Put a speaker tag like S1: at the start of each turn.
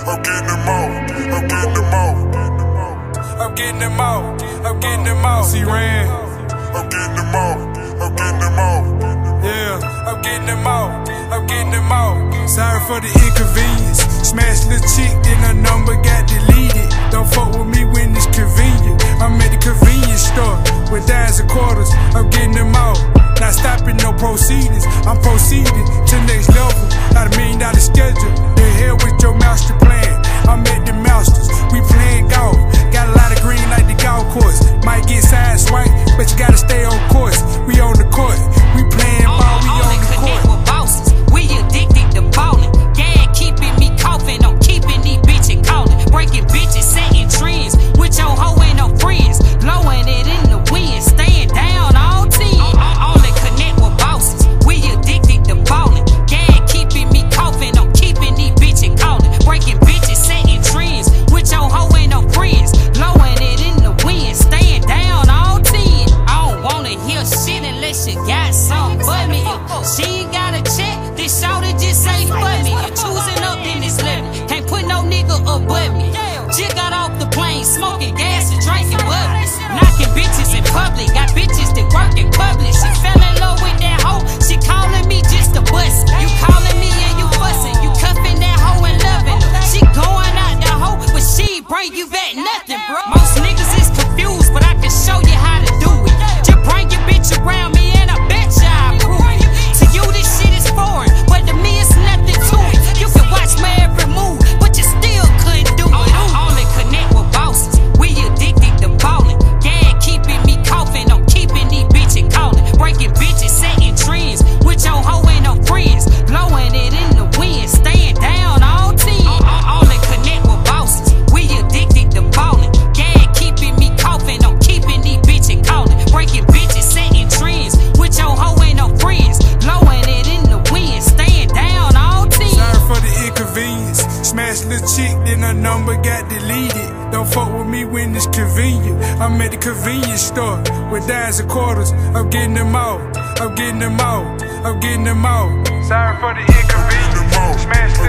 S1: I'm getting them out. I'm getting them out.
S2: I'm getting them out. I'm getting them out. C-Ran.
S1: I'm getting them out. I'm getting them out.
S2: Yeah, I'm getting them out. I'm getting them out. Sorry for the inconvenience. Smashed the chick, then her number got deleted. Don't fuck with me when it's convenient. I'm at the convenience store with dimes and quarters. I'm getting them out. Not stopping no proceedings. I'm proceeding to next level. Got $1 million schedule. The hell with your master plan. I'm at the Masters. We playing golf. Got a lot of green like the golf course. Might get side swipe, but you gotta stay on course. We on the court. We playing ball. We on the court.
S3: With bosses. We addicted to ballin'. Gag keeping me coughing. I'm keeping these bitches callin'. Breaking bitches, setting trends. With your hoe and no friends. Blowing it in the wind. Staying down all 10. Only connect with bosses. We addicted to ballin'. Gag keeping me coughing. I'm keeping these bitches callin'. Breaking bitches, setting trends. With your hoe and no friends. Blowing it in the wind. Staying down all 10. I don't wanna hear shit unless you got something but me. If she ain't got a check, then shout it, just say fuck me. You're choosing up, then it's living. Can't put no nigga up but me. Just got off the plane, smoking gas and drinking bubbly. Knocking bitches in public, got bitches that work in public. She fell in love with that hoe, she calling me just a bust. You calling me and you fussing, you cuffing that hoe and loving her. She going out the hoe, but she bring you back nothing, bro. Most niggas is confused, but I can show you how to do it. Just bring your bitch around me and I bet you I prove it. To you this shit is foreign, but to me it's nothing to it. You can watch my every move, but you still couldn't do it. Only connect with bosses, we addicted to ballin'. Gag keeping me coughing, I'm keeping these bitches callin'. Breaking bitches, setting trends. With your hoe and no friends. Blowing it in the wind, staying down all 10. Only connect with bosses, we addicted to ballin'. Gag keeping me coughing, I'm keeping these bitches callin'. Breaking bitches, setting trends. With your hoe and no friends. Blowing it in the wind, staying down all 10.
S2: Sorry for the inconvenience. Smashed the chick, then her number got deleted. Don't fuck with me when it's convenient. I'm at the convenience store with dimes and quarters. I'm getting them out. I'm getting them out. I'm getting them out. Sorry for the inconvenience. Smashed